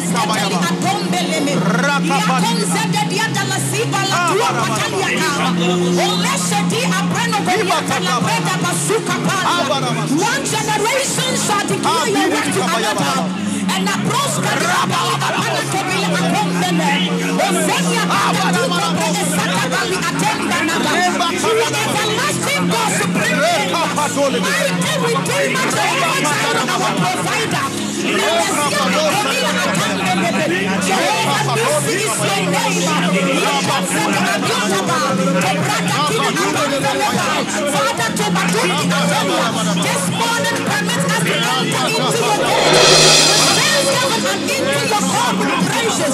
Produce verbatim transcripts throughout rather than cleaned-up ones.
One generation shall declare your work to another. And the prosper the everlasting God supreme mighty redeemer, our provider. This morning permit us to enter into your and into your home with praises.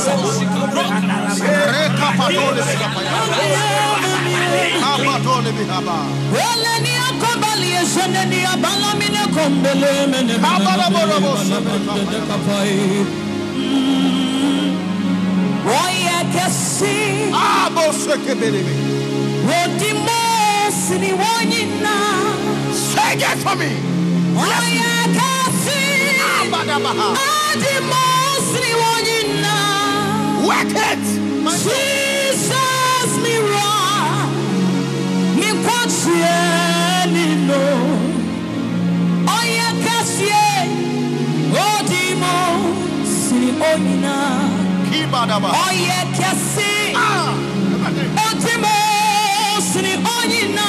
Say it for me. Work it. Jesus, me raw, me conscience no. Oya kasie, odimo si onina. Oya kasie, odimo si onina.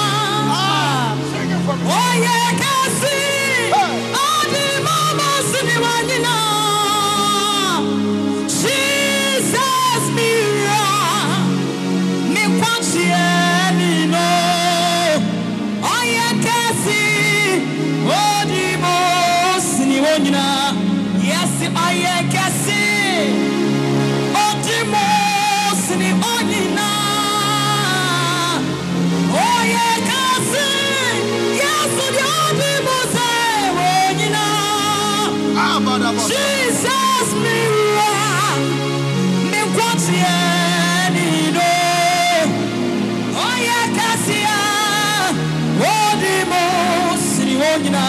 Oya kasie, odimo si onina. Yes, I can see. Oh, Timos, ni onina. Oh, yeah, can see. Yes, the Timos, onina. Jesus, me, me, what's here? Oh, yeah, can see. Oh, Timos, ni onina.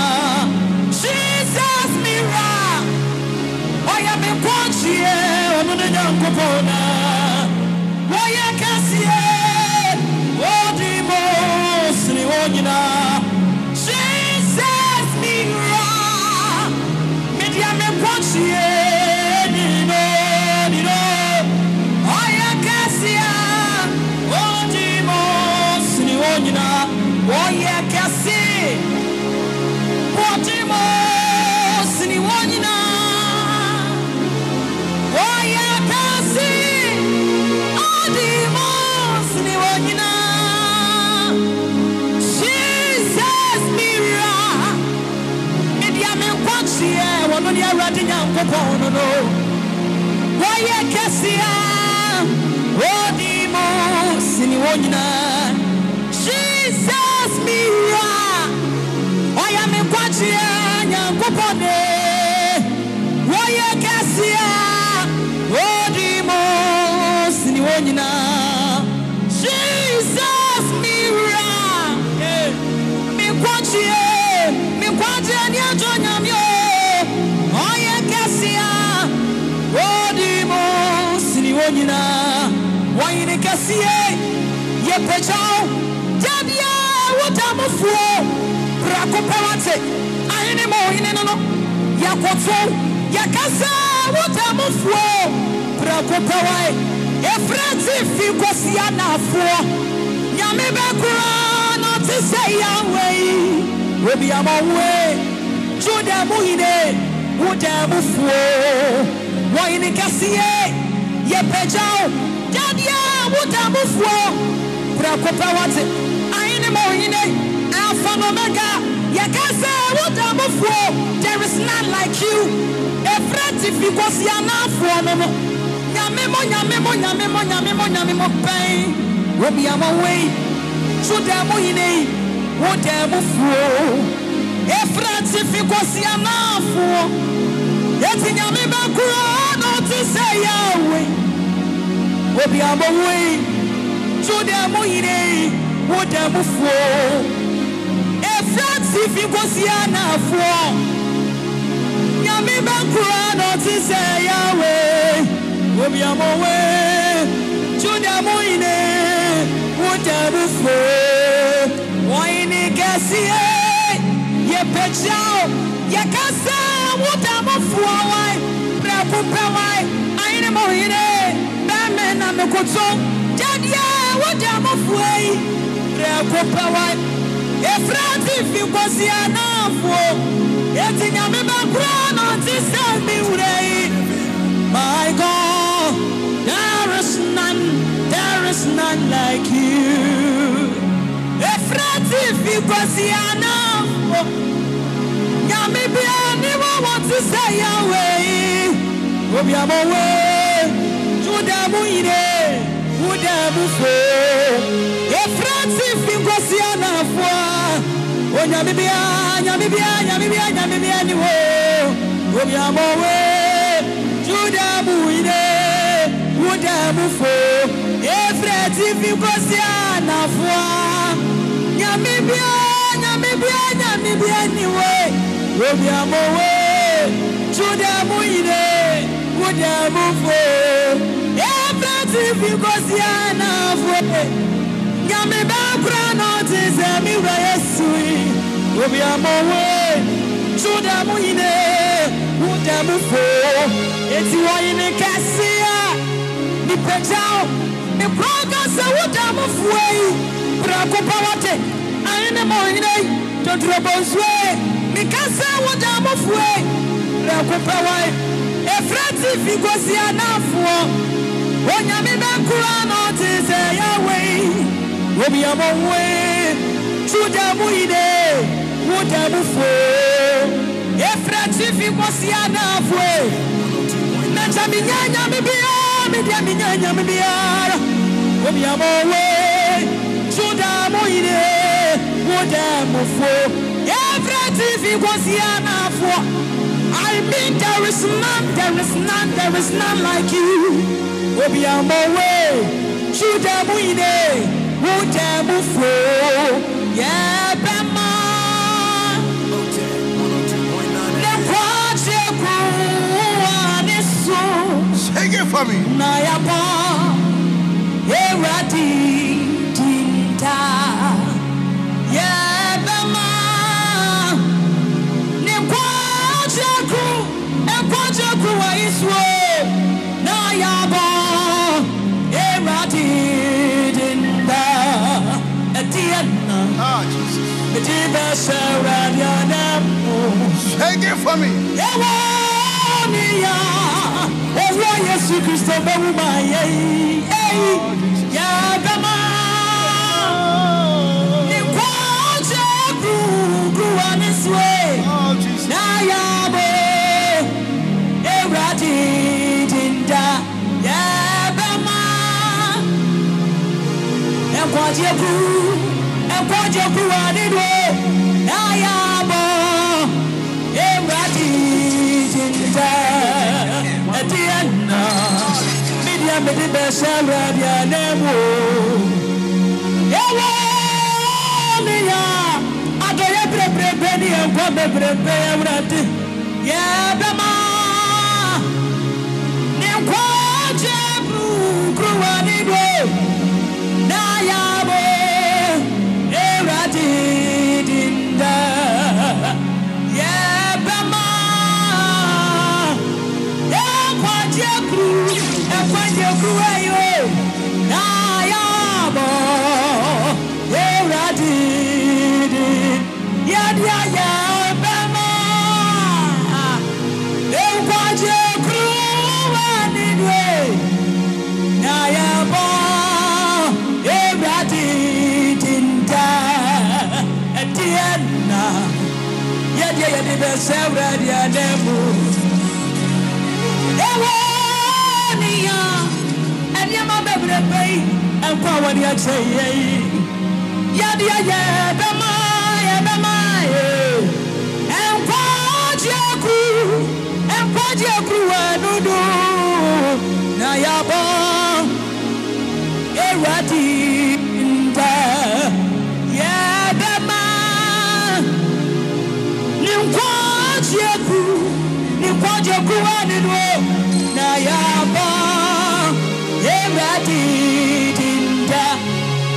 Jesus, me ra, media me ponchie, ni no, ni no. Oya kasia, odimos ni onina. Oya kasi, odimos ni onina. Oya kasi, odimos ni onina. Oya kasia, odimos ni onina. Jesus mira, oya me kwachia nyankopone. Oya kasia, odimos ni onina. Jesus mira, me kwachia, me kwachia nyajonya myo. Oya kasia, odimos ni onina. Oya kasia, ye pechao. Jabia utamufuo prakopawate ayene mo ine no yakoto yakasa utamufuo prakopawai efrati fikosia na fuo nyame bekura no ti say yawe obi amawe juda mu ine utamufuo wo ine kasie ye pejao jabia utamufuo prakopawate Alpha and Omega, Yakasa, what I'm for. There is none like you. Efrati because you are not for me. Yamemo, Yamemo, Yamemo, Yamemo, Yamemo, pain. Robi am away. So damn, what am for? Efrati because you are not for. Yet in Yameba, not to say away. Robi am away. So damn, what am for? Efrati because you are not for. Yami bankura no ti say yawe. Obiamowe, Judamuine, Wutabufu, Wine Gassia, Yepechao, Yakasa, Wutabufu, Prakupawai, Ainemoine, Baman and the Kutso, Jadia, Wutabufu, Prakupawai, Efrati, if you was enough, Yeting a background on this time, my God, there is none, there is none like you. Efrati Fikuasiana, Yamibia, never want to say away. Obiamowe, Judamuine, Wudamufe. Efrati Fikuasiana for Yamibia, Yamibia, Yamibia, Yamibia, Niwo. Obiamowe. Judamuine, Wudamufo, Efrati Fikuasiana for Yamibia, Yamibia, Yamibia, Niwe, Obiamowe, Judamuine, Wudamufo, Efrati Fikuasiana for Yamibia, Granotis, Amiwa Yesui, Obiamowe, Judamuine. Wudamufo, eti wayine kasia, ni pejao, ni progress wudamufo yi, prakupawate, aine moine, todrobozwe, ni kasa wudamufo yi, prakupawai, Efrati Fikuasiana for, wanyami benkura no tise yawe, Obiamowe, Judamuine, Wudamufo. Efrati Fikuasiana for Najaminya Nyamibia, Midia Minya Nyamibia, Obiamowe, Judamuine, Wudamufo, Efrati Fikuasiana for. I mean, there is none, there is none, there is none like you. Obiamowe, Judamuine, Wudamufo, yeah, Bama. Sing it for me. Nayapa, Erati, Tinta, Yabama, Nekwajaku, Ekwajaku, Iswo, Nayaba, Erati, Tinta, Etiana, Ah, Jesus. Mediba Saradiana, Sing it for me. Oh, yes, you Christo Bama, yea, Yabama, Nikwaja grew on his way. Nayabo, Erati, Tinda, Yabama, and Quaja grew, and Quaja grew on it way. Nayabo, Erati, Tinda. Etiana, media medi besara dia nemo. Ewa niya, adoye prebre beni enko bebre emrati. Ya bema, nenko jebru kruwani do. Na ya bo, erati dinda. Ya bema. And power, you say, Yadia, Bama, Bama, and Pajaku, and Pajaku, and Udu, Nayaba, Erati, Yabama, Nimpajaku, Nimpajaku, and Nayaba.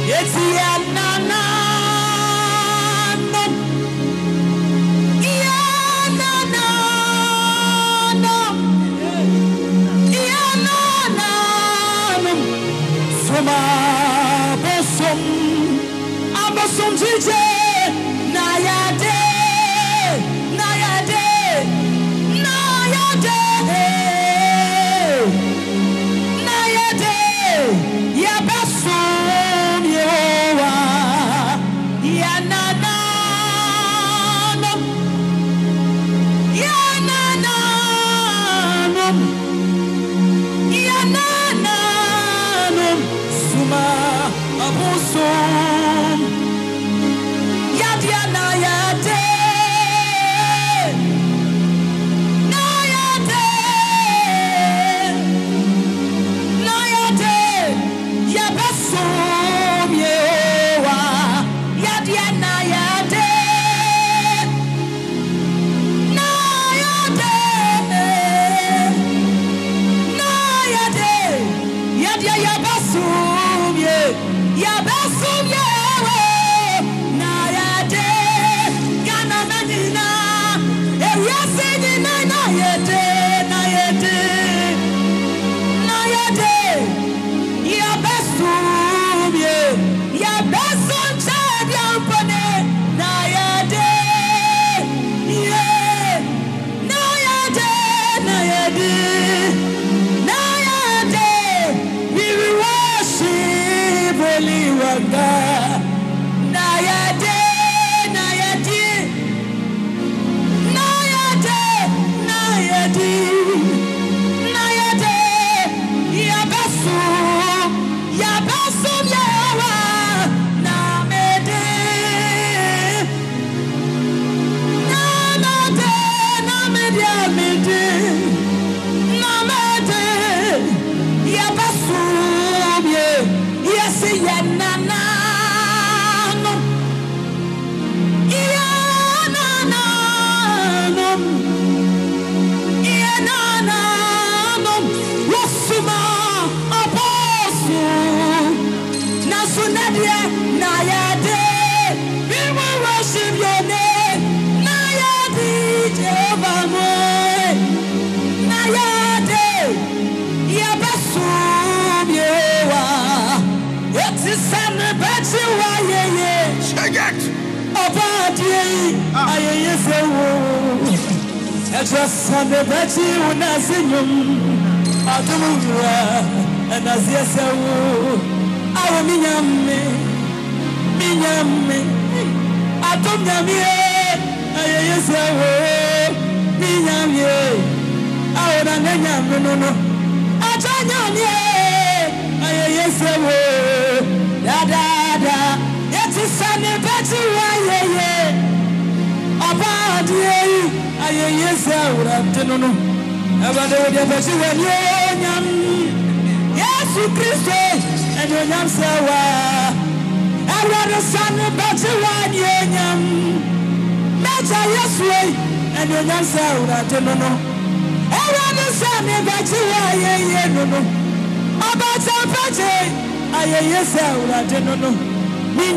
Just on the betty when I sing you, I do and as yes, I will. I will be yummy, be yummy. I don't yummy, I yes, I will be yummy. I would not yummy, no, no. I don't yummy, I yes, I will. Da da da, it's a sunny betty, why, yeah, about you. Yes, I would have to know. About the way that you were young. Yes, you Christ, and your young Sawa. I want a son about you one young. Matter yes way, and your young Sawa to know. I want a son about you one young. About some party, I yes, I would have to know. Me,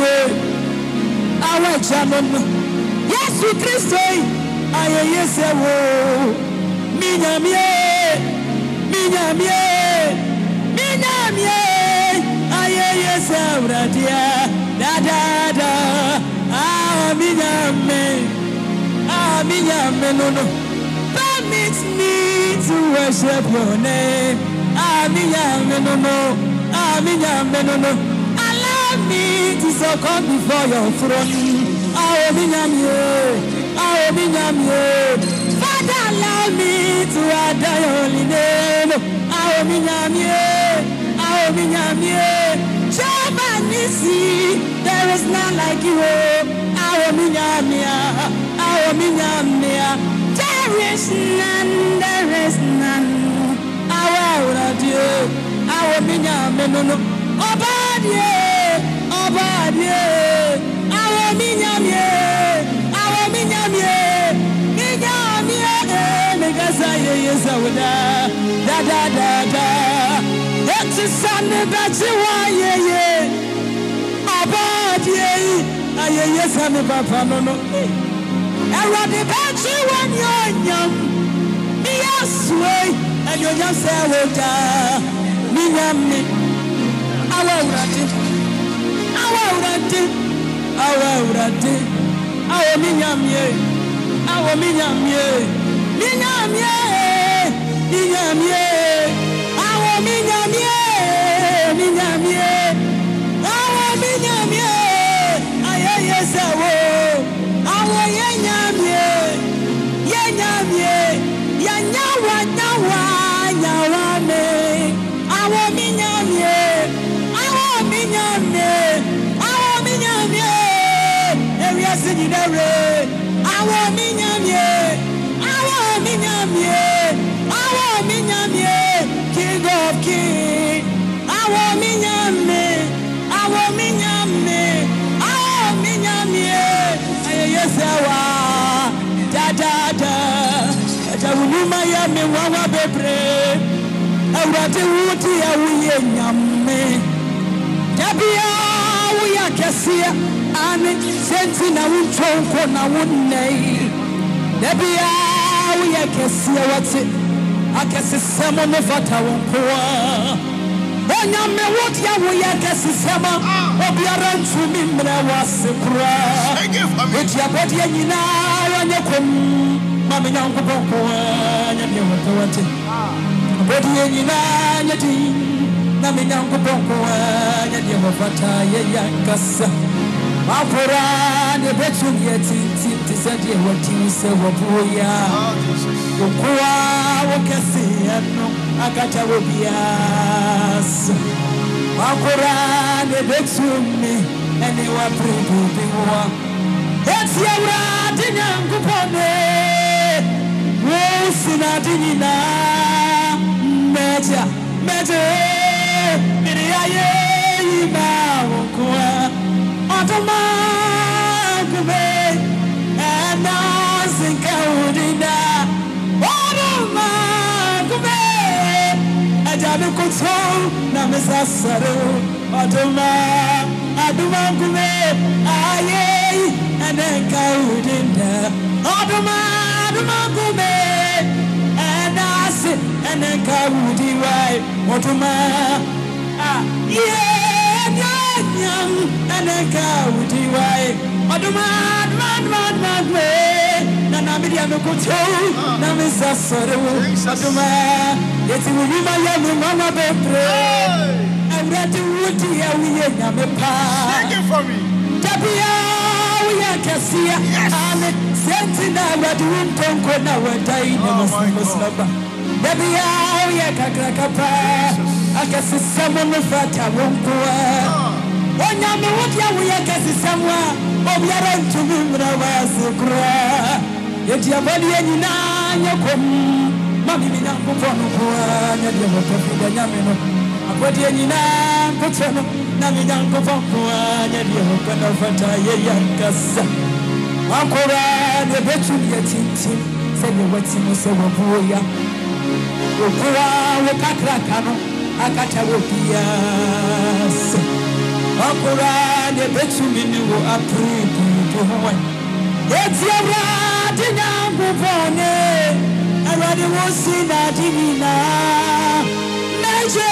I want Jamon. Yes, you Christ. Aye yes wo mi nyamie mi nyamie mi nyamie aye yes awradia da da da ah mi nyame ah mi nyame no no permit me to worship your name ah mi nyame no no ah mi nyame no no allow me to succumb before your throne ah mi nyame oh, me nyamie. Father, allow me to adore your holy name. Oh, me nyamie. Oh, me nyamie. Jehovah Nissi, there is none like you. Oh, me nyamia. Oh, me nyamia. There is none, there is none. Oh, what do you? Oh, me nyamie. No, no. Obadie, obadie. Oh, me nyamie. Yes, I would da da da da. It's a Sunday, but you are, yeah, yeah. aye yes me papa no no ewa de bachi wan yonyam mi aswe ayo nya se woja mi nyame awa urade awa urade awa urade awo mi nyame awo mi nyame mi nyame mi nyame awo mi nyame mi nyame awo mi nyame aye yes awo awo ye nyame ye nyame ya nyawa nyawa nyawa me awo mi nyame awo mi nyame awo mi nyame ewi asini dere awo mi nyame awo mi nyame awo mi nyame king of king awo mi nyame awo mi nyame awo mi nyame aye yesawa da da da ja wunuma ya me wawa bebre awrate wuti ya wuye nyame dabia wuya kesia ane senti na wunchonko na wunnei dabia wuya kesia wate akesisemo no fata wonkoa onyame wuti ya wuya kesisema obiara ntumi mre wasekura wuti ya bodi ya nyina wanyekom mami nyangu bonko nyame wate bodi ya nyina nyati nami nyangu bonko nyade wafata ye yankasa mapora ne betu yeti tisadi wati se wabuya okwa wokese no akata wobias mapora ne betu me ene wa prebu biwa eti awra dinyangu pone wo sinadina meja meja Miriaye ima wokwa Otoma kube Ena sinka udina Otoma kube Ajabi kuto na misasaro Otoma Aduma kube Aye Enenka udina Otoma Aduma kube Ena si Enenka udiwai Otoma Ah, yeah, yeah, yeah, and I go with you. I do mad, mad, mad, mad way. Nana media no good show. Namisa sorrow. I do mad. Yes, you will be my young mama, baby. I'm ready with you. We are Yamapa. Thank you for me. Tapia, we are Cassia. And Sentina, but you don't go now. We're dying. Baby, we are Kakakapa. Akasi samu fata wonkoa onyame wodia wo yakasi samu a obiara ntumi mra wasekura yeti abodi nyina nyakom mami mi nyankofo no koa nya de motofida nyame no abodi nyina nkotso no na mi nyankofo koa nya de motofida fata ye yankasa akora de betu yetintim se de wati mo se wobuya okura wo kakraka no akata wopias akura de betumini wo apribu to ho eti abra dinya ngubone arade wo sina dinina meje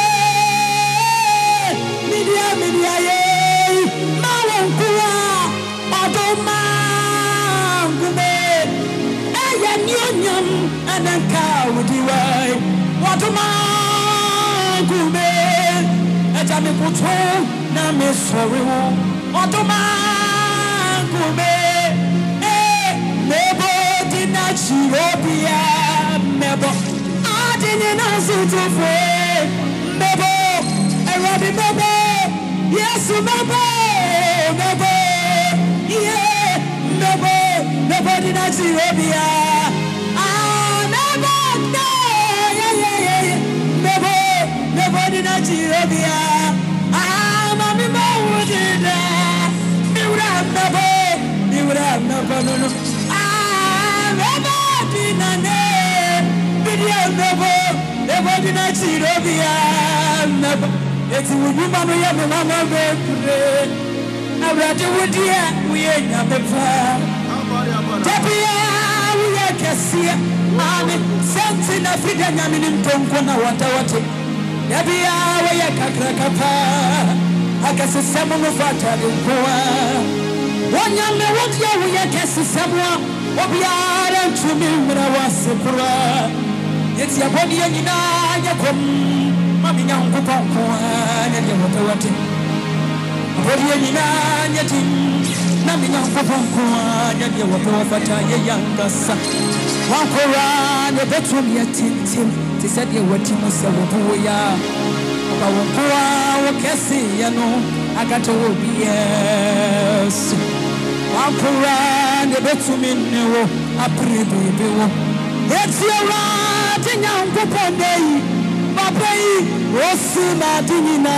media media ye ma wonkura odoma ngube eye nyonyam ananka wodiwai odoma Gume, ejami kutu na me sorry wo. Otoma gume, eh nebo dina chirobia nebo. Adini na zutufwe nebo, erodi nebo. Yesu nebo, nebo. Yeah, nebo, nebo dina chirobia. Ah nebo no, yeah yeah yeah, nebo. Nobody not Chirobia. Ah, Mammy Mawudida. You would have never, you would have never known. Ah, nobody not there. Video never, nobody not Chirobia. Never. It's a woman who have a mama baby. Awurade wo dia wo ye nyamefa Tabia wo ye kese Ani senti na Freda nyame ni ntonko na wata wate Tabia wo ye kakrakapa Akase semu no fata de koa Wonyame wo dia wo ye kese semu Obiara ntumi mra wasepra Eti aboni ye nyina yakom Mami nyankopon koa ne de wata wate Aboni ye nyina nyati na mi nyankopon koa ne de wata wata ye yankasa Wakora ne betum ye tintim ti said ye wati mo se wo ya Ba wo koa wo kese ye no agato obi yes Wakora ne betum ne wo aprebe be wo Eti ora ti nyankopon dei Papa yi osima dinina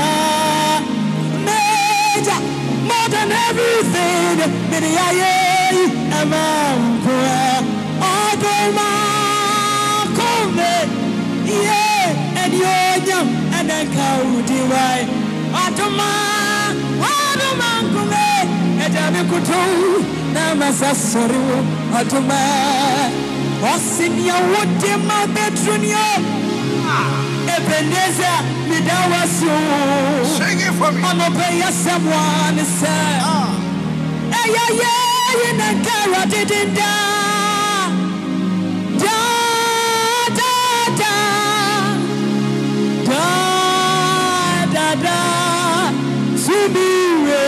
Major more than everything Many aye amampo Odoma kome yeah and yonyam and then kaudi wai Odoma Odoma kome Ejame kutu na masasori Odoma Osinia wote ma betrunio Ebeneza midawasyo Sing it for me. Ono paya someone say Hey yeah yeah in a cara didn't Da da da Da da da Subire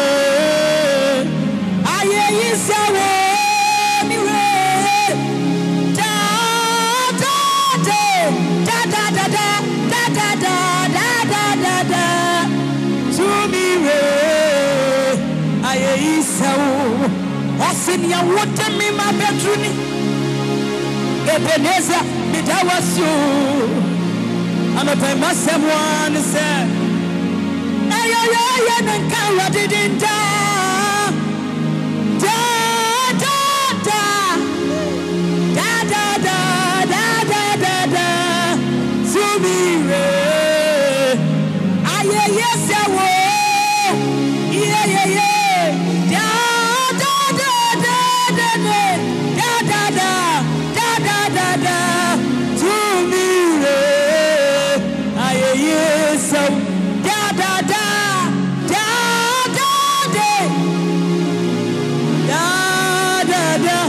Aye isawo miwe Da da da Da da da da Da da da da da da da Subire Aye isawo Osinia wote mi ma betruni Ebeneza midawasyo Anope masemwane se Ayo yo yo nankawa didinda Da da da Da da da da da da da Sumire Aye yes wo Yeah yeah yeah Da da da da da da da da da da da da Sumire Aye yes da da da da da da da da da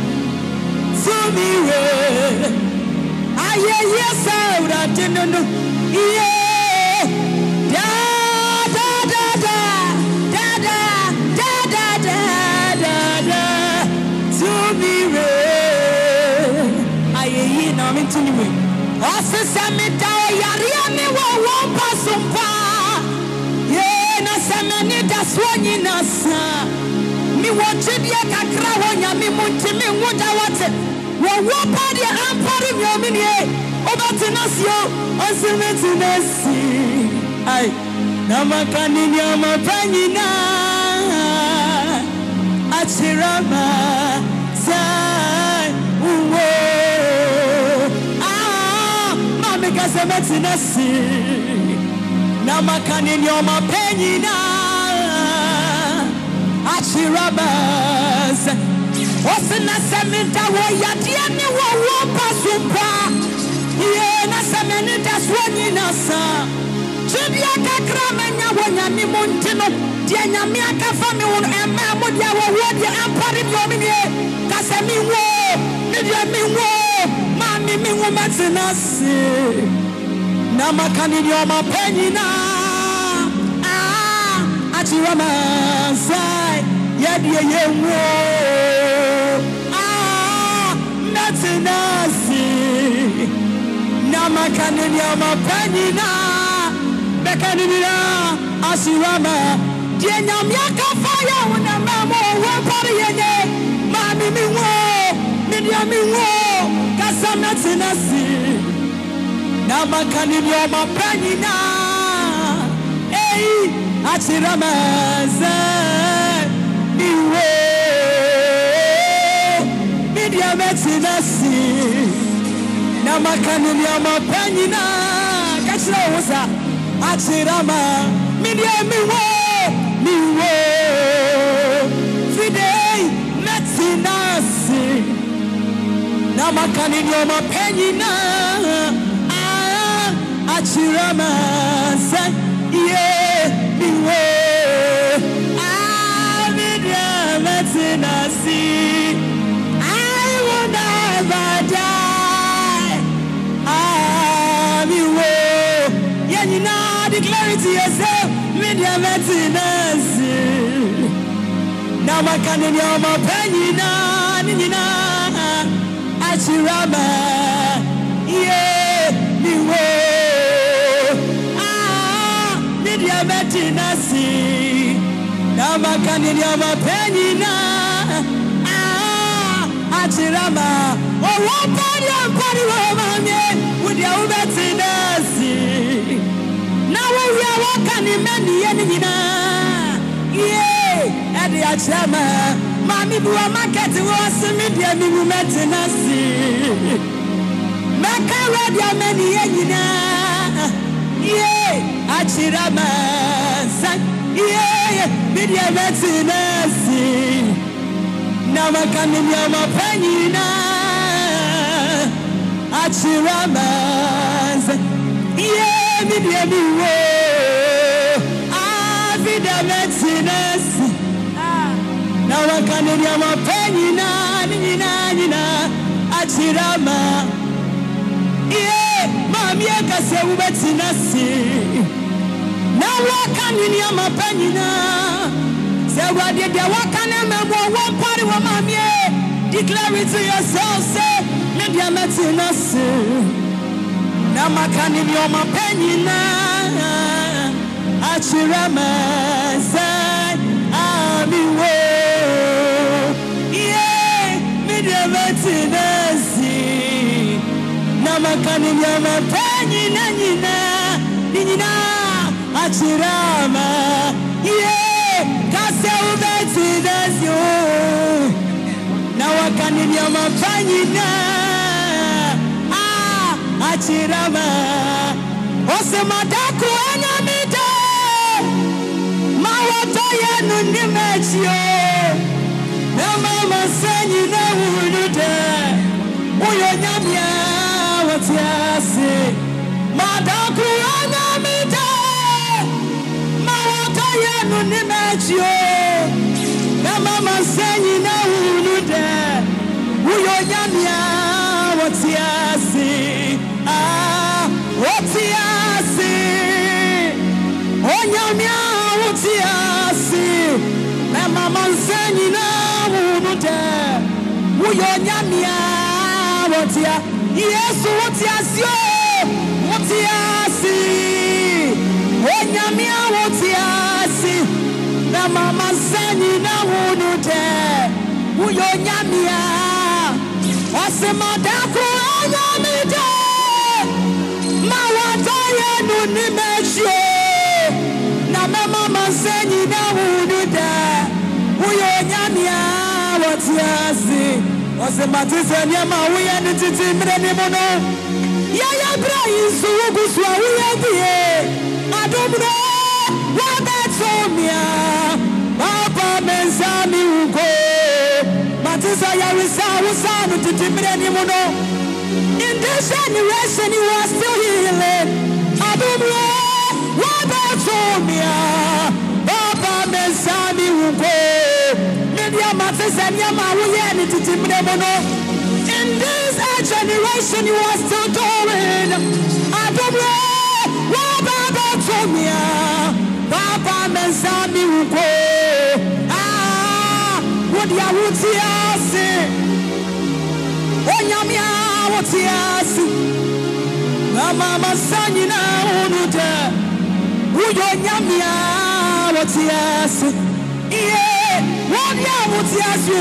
Sumire Aye yes da no no yeah da da da da da da da da da da da Sumire Aye yi na me tiniwe Osisa me da yare ani wo wo pasumpa ye na semeni da swonyi na sa mi wo chidie kakra wo nya mi muntimi nguda wate wo wo pa de ampari mi omini obatinasio onsimetinasi ai na makani ni amapanyina achirama sai uwo ah mami kasemetinasi na makani ni amapanyina achirama Osina sementa wo yadia ni wo wo pasumpa ye na semenita swani na sa chibia kakra menya wo nyame montino dia nyame akafa me wo ema mo dia wo wo dia ampare mi omini kasemi wo mi dia mi wo mami mi wo matinasi na makani ni o mapanyina ah achira masai ye dia ye wo Natinasi Namakani Yamapanyina Bekanina Asirama Yenyamyaka fire when a mamma won't party yene Mami mi wo Midia mi wo Kasanatinasi Namakani Yamapanyina Ei Asirama Mi wo Media metinasi na makani ni amapanyina kachira wosa achirama media mi wo mi wo tinasi na makani nyoma penyina ah achirama sa ye biwe ah media tinasi I will never die ah biwe yenina declare it yourself media tinasi na makani nyoma penyina nina achirama ye biwe ah media tinasi na makani nyoma penyina ah achirama oh wapari wapari wamamye udia ubetinasi na wuya wakani meni yeni nina ye edi achirama mami buwa maketi wasi media mimu metinasi meka radio meni yeni na ye achirama san ye media metinasi na makani nyama penyina achirama ye media miwo ah vida metinasi na makani nyama penyina nina nina achirama ye mami ekase ubetinasi na wakani nyama penyina se wadi de wakane memo one party wa mami declare it to yourself say media metinasi na makani nyama penyina achirama say amiwo ye media metinasi na makani nyama penyina nina nina achirama ye kase ubetinasi na wakani nyama penyina ah achirama osemadaku anyamida mawato yenu nimechio na mama senyi na unude uyo nyamia watiasi madaku anyamida mawato yenu nimechio na mama senyi na unude uyo nyamia watiasi ah watiasi onyamia watiasi na mama senyi na unude uyo nyamia watia Yesu watiasi watiasi onyamia watiasi na mama senyi na unude uyo nyamia osemadaku anyamida mawato yenu nimechio na mama senyi na unude uyo nyamia watiasi osematise nyama uye nititi mreni muno yaya bra yisu uguswa uye diye adumre wabetomia papa menzami ugo matisa ya wisa usanu titi mreni muno in this generation you are still healing adumre wabetomia papa menzami ugo media matisa nyama uye nititi mreni muno in this generation you are still doing adumre wabetomia papa menzami ugo ah wodia wutiasi onyamia wutiasi mama sanyi na unude uyo nyamia wutiasi iye wodia wutiasi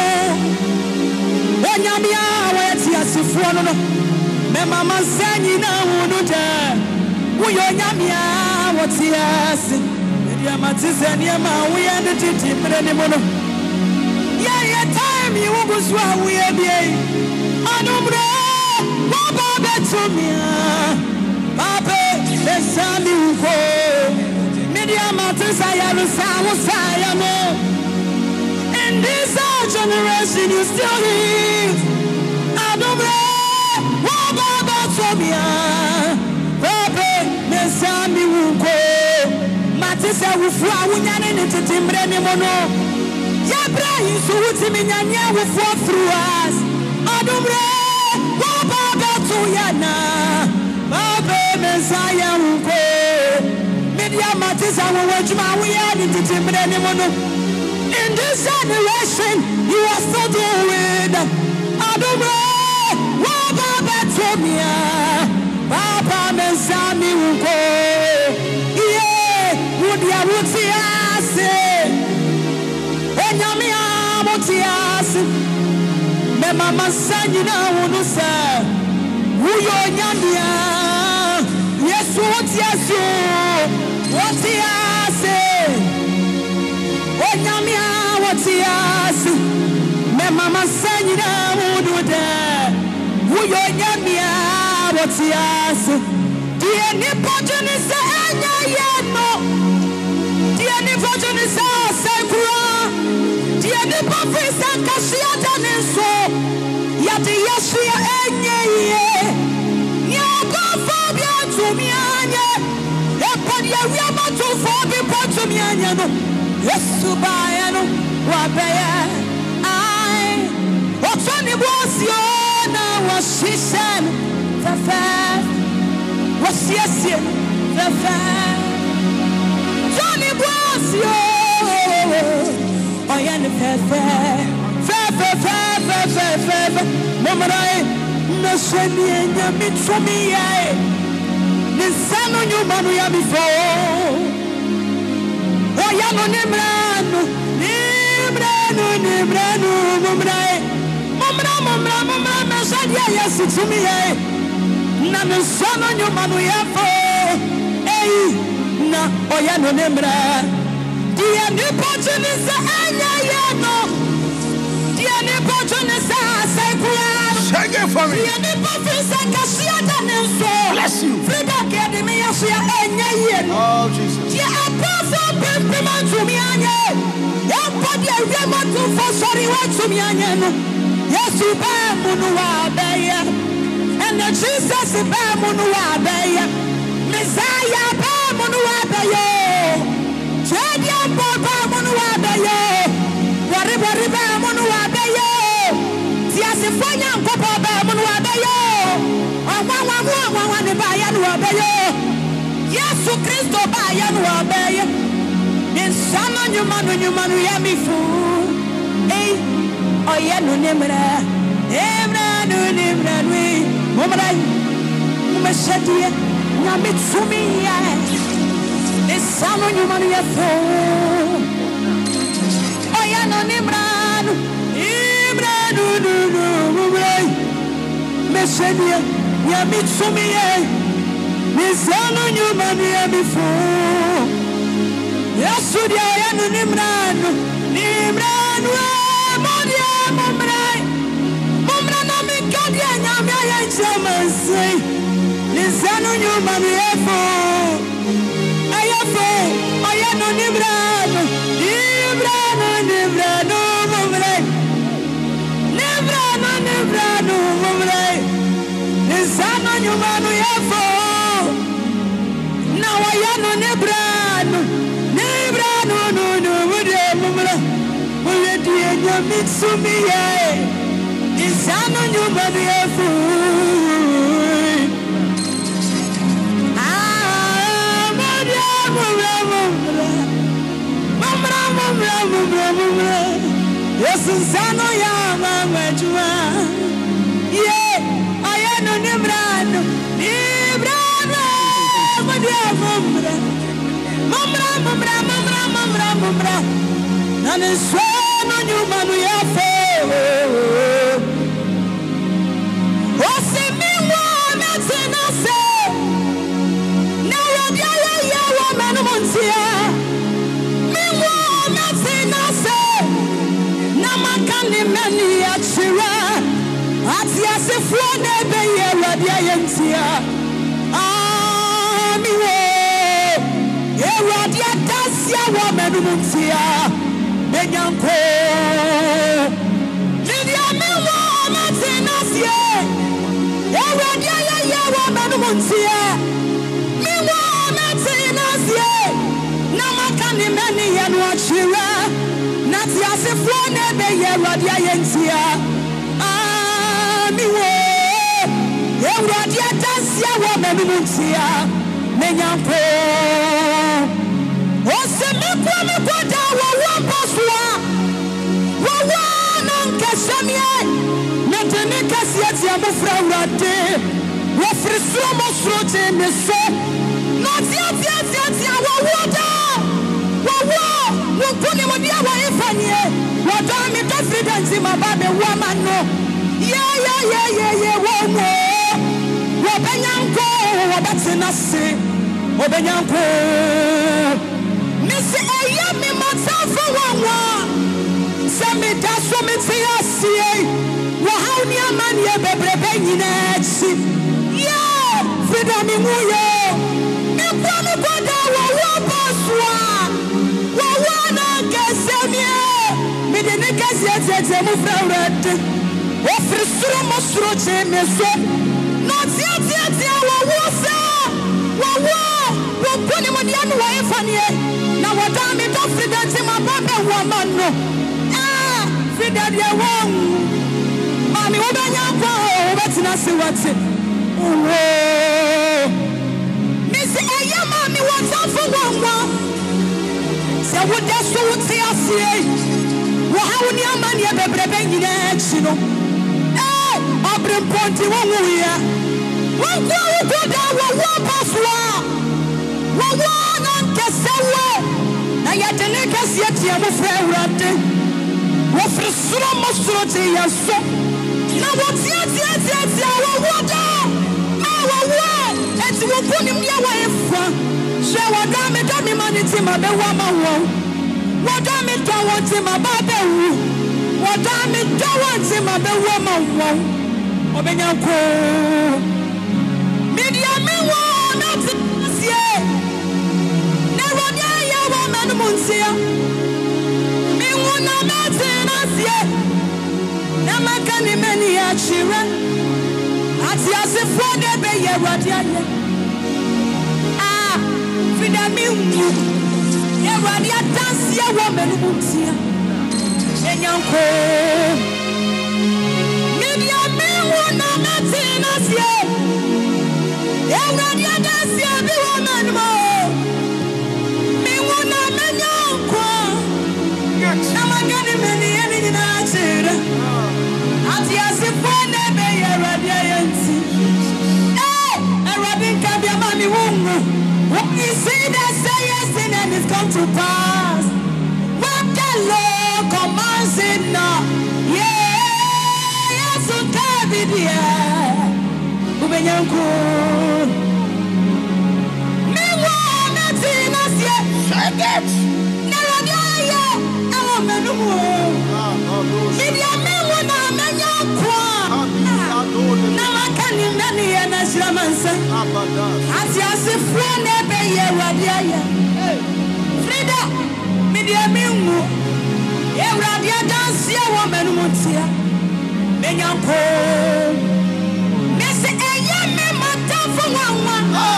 onyamia wutiasi fuono no mama sanyi na unude uyo nyamia wutiasi media matise nyama uye nditi mreni muno yeah yeah time you go swa uye bie adumre waba betumia papa besami uko media matisa ya rusa usaya no in this generation you still heal. Adomre, Wababa Tomia, Babe, Mesami Wuko, Matisa Wufua, Winyan in Timbre Mono, Yabra, so what's in Yanya will fall through us. Adomre, Wababa Toyana, Babe, Messiah Wuko, Media Matisa, which my we are in Timbre Mono. In this generation, you are still doing. Adomre, Wababa Tomia, Papa Mesami Wuko. Yeah, would ya would see us? And Yamia Motias, Mama Sanina Wunusa, who you're Yamia. Yes, what yes, you, what yes, and Yamia, what yes. Mama Sanina Wunuda, who you're Yamia, what yes. Dear Nipotan is the Anya Yano. Dear Nipotan is a Sakura. Dear Nipofis and Kasiata Neso. Yati Yashia Anya. Nyako Fabia to Mianya. Epadia Yama to Fabi Potumiano. Yes, Subayano. Wabaya. I. What's on the was Yona was she said. The fair. Was yes, the fair. Johnny was yo. I am the fair, fair, fair, fair, fair, fair, fair. Mama, no sending you meet from me. The son on your man we are before. I am on him, Nibrano, Nibrano, Mumra, Mumra, Mumra, Mumra, Massadia, yes, it's me. Nana son on your man we are for. Hey, na, I am on him. Dear Nipotan is a Anyayano. Dear Nipotan is a Sakura. Sing it for me. Dear Nipotan is a Kasiata Nenso. Bless you. Freda Academy, Anyayano. Oh, Jesus. Dear Apostle Pimpman to me, Anya. Everybody, I remember for sorry, what to me, Anya. Yes, you bear Munua Baya. And the Jesus bear Munua Baya. Messiah bear Munua Baya. Chedia Papa Monuabayo, Wariba Riba Monuabayo, Tiasifanya Papa Monuabayo, Awawa Wawa Bayan Wabayo, Yesu Christo Bayan Wabayo, in Sama Numanu Numanu Yamifu, Eh, Oyanu Nemra, Emra Nimra, Mumra, Mumashadi, Namitsumi. Some of you money at home. Oh, yeah, no, Nimran, Nimran, no, no, no, no, Messenger, Yamitsumi, Miss Anno, you money before. Yes, so the Ayano Nimran, Nimran, Monia, Mumrai, Mumrana, Mikadia, Yamia, German say, Miss Anno, you money before. I am no Nibrano, Nibrano, Nibrano, Mumre, Nibrano, Nibrano, Mumre, Nisano, Numano, Yafo. Now I am no Nibrano, Nibrano, no, no, Mumre, Mumre, Mitsumi, Nisano, Numano, Yafo. Yes, Sano Yama, yeah, I am no Nibrano, Nibrano, Mumra, Mumra, Mumra, Mumra, Mumra, Mumra, and it's so no new man we are for. What's it mean? What's it not say? Now you're a man of Monsia. Meanwhile, nothing not say. Namakani many at Shira. At yes, if one day be a radiantia. Ah, me way. A radiatas, ya woman, Monsia. Benyanko. radia ya ya wa manu muntia mi wa metina sie na makani meni ya no achira na ti asefo na be ya radia ya ntia ah mi wo ya radia dansia wa manu muntia menyanko o se mi kwa mi kwa da wa wa paswa wa wa nan kasamie metene kasiati amufra urade wo friso mo sroje me so no tia tia tia tia wa wa da wa wa wo kuni mo dia wa ifanie wa da mi to freedom ma ba me wa mano ya ya ya ya ya wo mo wo benyanko wo betina se wo benyanko Missy Ayami Matafo Wawa Semi Daso Mitia Sie Wahaunia Mania Bebrebe Yinetsi Yeah Freda Mimuyo Mikwano Koda Wawa Baswa Wawa na Kesemie Midene Kesia Tete Mufraurete Ofri Suro Mosuro Chemeso No Tia Tia Tia Wawa Sa Wawa Wapuni Modianu wa Efanie na wadami to Freda tima babe woman no ah Freda dia won mami obanya kwa obetina se wate oh miss eya mami wata fo wonwa se woda so wote asie wo hawni amani ebebrebe nyina achi no eh obremponti wonwu ya wonko woda wo wo paswa wo wo nan kesewo na yatene kasiati amufra urate wo frisuro mosuro te yaso na wo tia tia tia tia wo woda ma wo wo eti wo kuni mya wa efa she wo da me da me maniti ma be wa ma wo wo da me da wo ti ma ba be wu wo da me da wo ti ma be wa ma wo obenyanko media me wo na ti sie Munsia mi wuna matina sie na makani meni achira ati asefo de be ye radia ye ah Freda mi wu ye radia dansia wo menu munsia enyanko media mi wuna matina sie ye radia dansia bi wo menu mo Namagani meni yani na chira ati asifo na be ya radia yanti eh eradin ka bia mami wungu what you see that say yes and it's come to pass what the Lord commands it now yeah yes so kabi dia ubenyanku me wa na tina sie forget Media me wona menya kwa na makani nani ya na shiramansa ati asifo na be ye radia ya Freda media me wu ye radia dance ya wo menu mutia menya ko mese eye me matafo wanwa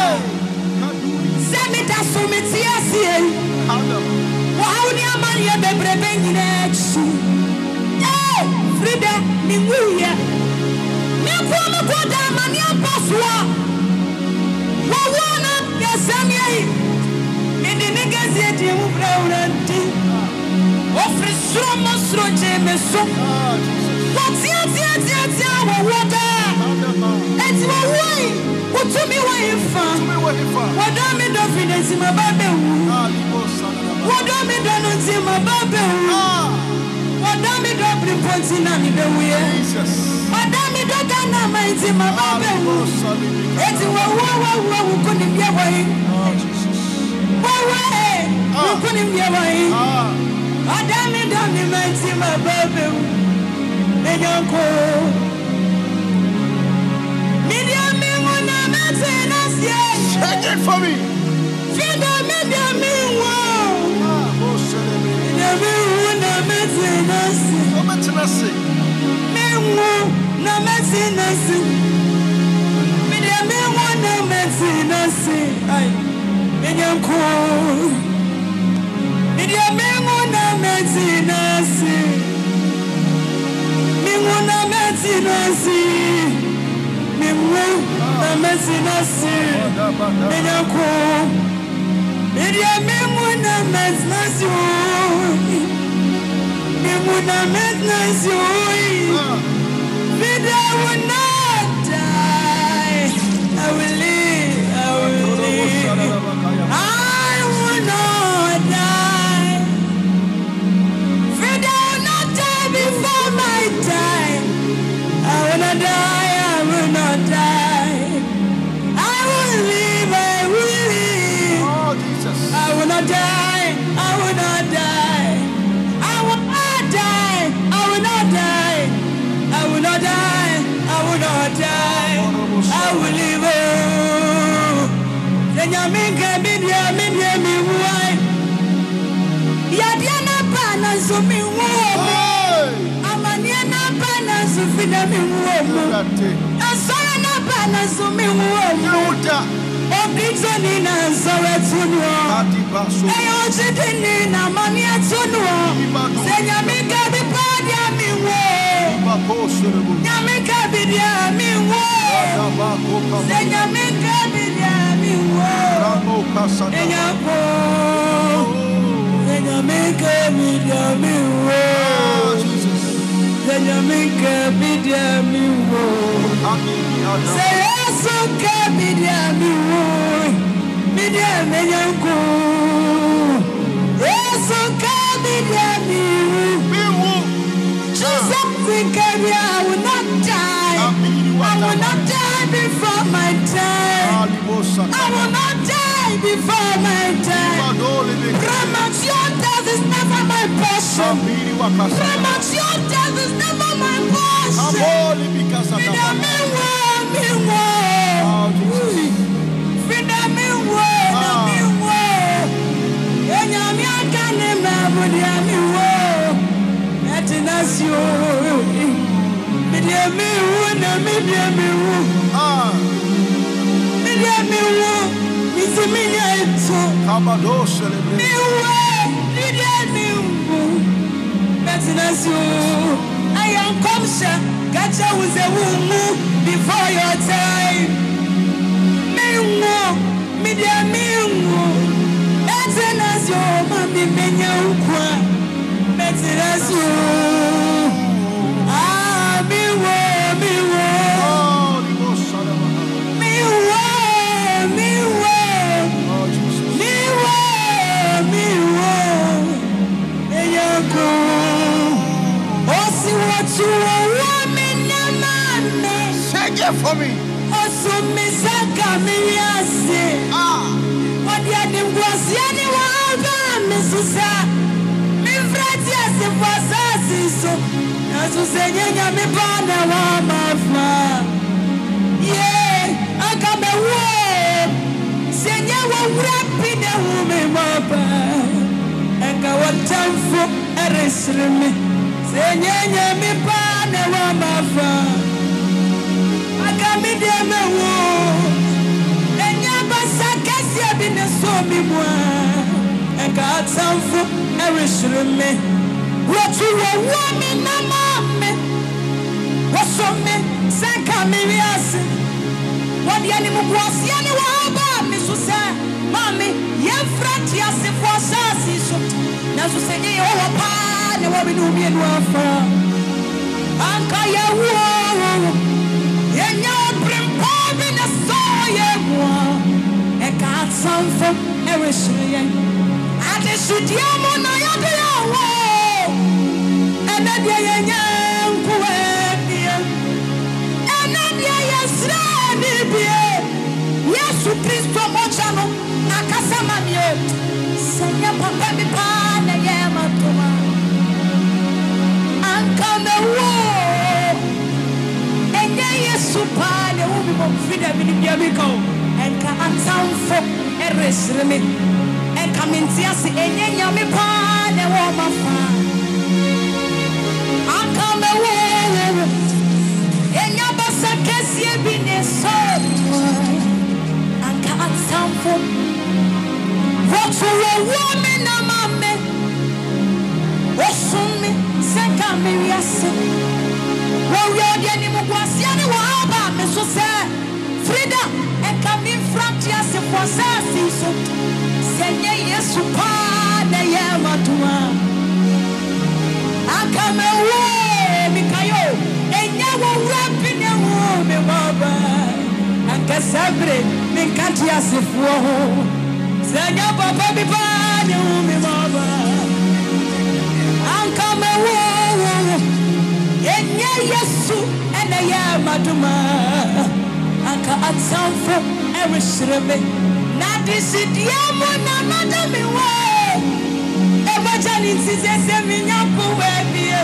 se me da so metia sie wow ni amani ya bebrebe nyina achi eh Freda ni wuya me ko me ko da amani apaswa wo wona yasamia yi me de negazi edi mu braurante ofri suro mosro je me so what tia tia tia tia wo woda eti wo woi utumi wo ifa wo da me do fidensi mababe wu what do me do no see my baby? What do me do bring points in me be we? What do me do na my see my baby? Eti wo wo wo wo wo kuni bia boy. Wo wo wo kuni bia boy. What do me do me my see my baby? Me yanko. Media me wona me say na sie. Check it for me. Freda media me wo. Me wona me say na sie. Come to me say. Me wo na me say na sie. nasi ay menyanko media mengona meti nasi mengona meti nasi mengona meti nasi menyanko media mengona meti nasi mengona meti nasi Freda will not die. I will live. I will live. I will not die. Freda will not die before my time. I will not die. I will not die. I will live. I will live. Oh, Jesus. I will not die. I will not die. I will not die. I will not die. I will not die. I will not die. I will live. Senyaminga media media mi wai. Yadiana pana zumi womo. Amaniana pana zufina mi womo. Asora na pana zumi womo. Okitoni na zore tunwa. Eyo chitini na mania tunwa. Senyaminga bipadia mi wo. Nyamika bidia mi wo. Senyamika bidia mi wo. Enyako. Senyamika bidia mi wo. Senyamika bidia mi wo. Seyesuka bidia mi wo. Bidia menyanko. Yesuka bidia mi wo. Jesus, I will not die. I will not die before my time. I will not die before my time. Premature death is never my portion. Premature death is never my portion. Freda me wo, me wo. Freda me wo, me wo. Enya mi akane me budia mi wo. Etinasio. Media me wo na media me wo. Ah. Media me wo. Misi minya eto. Kabado celebrate. Me wo. Media me wo. Etinasio. I am komsha. Gacha uze wumu before your time. Me wo. Media me wo. Etinasio mami menya ukwa. Etinasio. For me. Also, Miss Akamiriasi. Ah, what you did was anyone, Missus Mifratias, it was us. So, as you say, me bana my flag. Yeah, I come away. Senya will wrap in a woman, Papa. And go what time for a restaurant. Senya me bana my flag. Media me wo enya basa kesi bi ne so mi mo e ka tamfo e reshire me wo tu wo wo mi na ma me wo so me senka mi wiase wo dia ni mu kwase ani wo ba mi so se mami ye frati ase fo sasi so na so se ye wo pa ne wo bi no mi enu afa anka ye wo Yenya primpobi na soye mwa Eka atsanfo erishriye Ate shudiamo na yade yawo Ene diye yenye nkuwe biye Ene diye yesre ni biye Yesu Kristo mochano Akasama miye Senya papa mi pane ye matuma Ankame wo Supane ubi mo Freda bini biamiko enka atamfo eresreme enka mentiase enyenya me pa ne wo mafa aka me wo enya basa kesie bi ne so aka atamfo wotu wo me na mame osumi seka me wiase wo yo de ni mugwase ani wo aba me so se Freda eka mi framtia se for sasi so senye Yesu pa na ye matuma akame wo mikayo enya wo rapi ne wo me baba anka sabre me kantia se fo senye papa mi pa ne wo me baba anka me wo enya Yesu ena ye matuma anka atamfo erishreme na disidiamo na madame wo ebajani tizese minyapo webie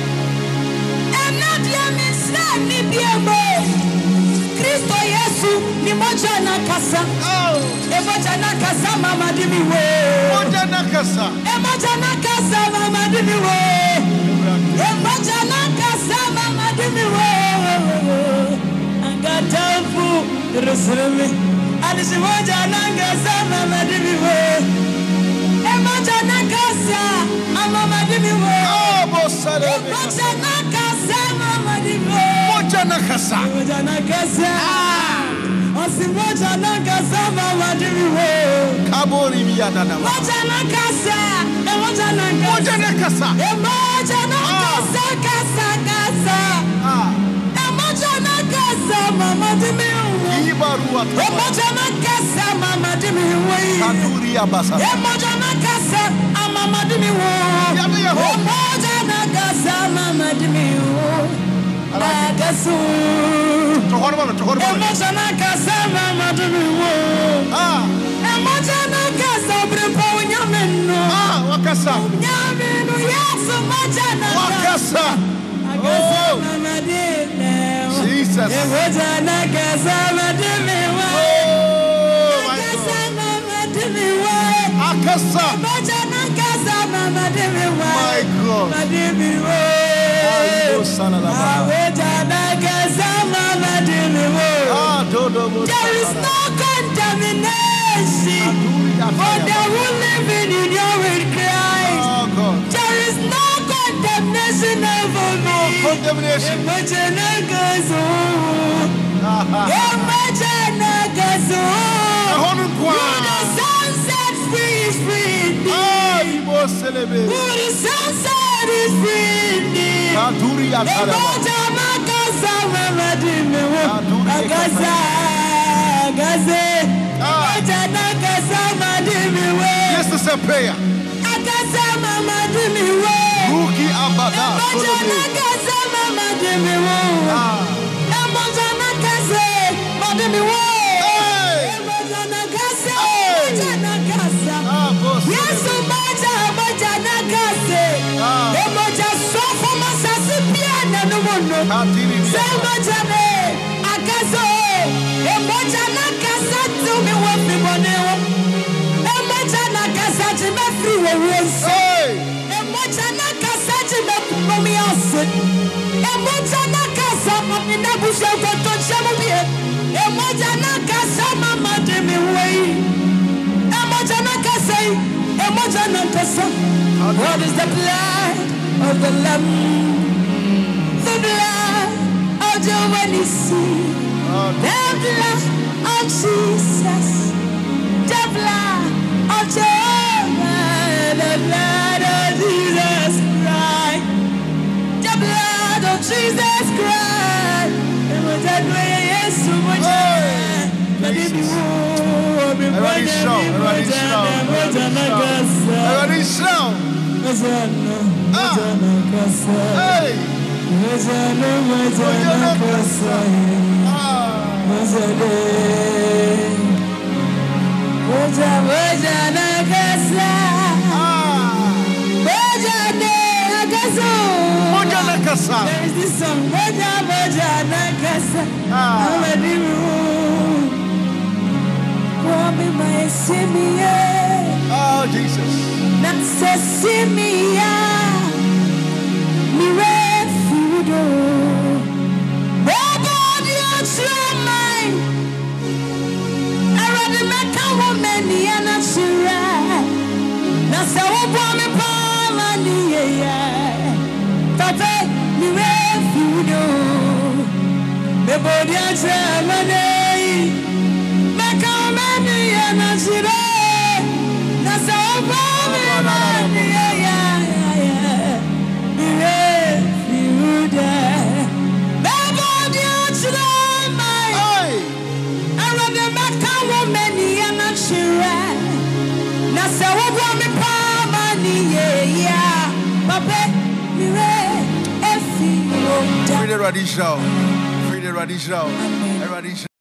enadia misra ni biemo Kristo Yesu ni moja na kasa eboja na kasa mama dimi wo moja na kasa eboja na kasa mama dimi wo eboja na kasa mama dimi wo Gatafu Jerusalem Adisi moja nanga sama madimi wo Emoja nakasa ama madimi wo Oh bosale Emoja nakasa ama madimi wo Moja nakasa Moja nakasa Osi moja nakasa ama madimi wo Kabori miyada na Moja nakasa Emoja nakasa Moja nakasa Emoja nakasa kasa kasa Ah Mama dimi Ibarua Emoja na kasa mama dimi Kaduri abasa Emoja na kasa mama dimi Emoja na kasa mama dimi Agasu Tohormano tohormano Emoja na kasa mama dimi Ah Emoja na kasa brempo nyameno Ah wakasa Nyameno Yesu moja na wakasa Agasu mama dimi Jesus. Emoja na kasa madimi wa. Kasa madimi wa. Akasa. Emoja na kasa madimi wa. My God. Madimi wa. Ayo sana la ba. Emoja na kasa madimi wa. Ah do do mo. There is no condemnation for the who live in union with Christ. Oh God. There is no condemnation over me. No condemnation. Emoja na kasa. Emoja na kasa. Who the sun set free is free indeed. Who the sun set is free indeed. Emoja na kasa mama dimi wo. Akasa, akasa. Emoja na kasa mama dimi wo. Yes, it's a prayer. Akasa mama dimi wo. Ruki abada. Emoja na kasa mama dimi wo. Emoja na kasa mama dimi wo. Emoja na kasa, emoja na kasa. Yes, emoja, emoja na kasa. Emoja so for masasi piano no mono. Emoja ne akaso. Emoja na kasa to me wo fi bonewo. Emoja na kasa to me free wo wo. Emoja na kasa to me komi ase. Emoja na kasa mami na busha ko to chemu bie. Emoja na kasa mama dimi wei. Emoja na kasa, emoja na kasa. What is the blood of the Lamb? The blood of Jehovah-Nissi. The blood of Jesus. The blood of Jehovah. The blood of Jesus Christ. The blood of Jesus Christ. Emoja na Yesu moja. Everybody shout, everybody shout, everybody shout. Ah. Hey. There is this song, Boja Boja Nakasa. Oh, Jesus. Oh, God, you're my woman and a sura. Now, so woman, Pama, Papa, me refuge. The body and ceremony. Make a man and a sura. Now, so woman, Freda Radical. Freda Radical.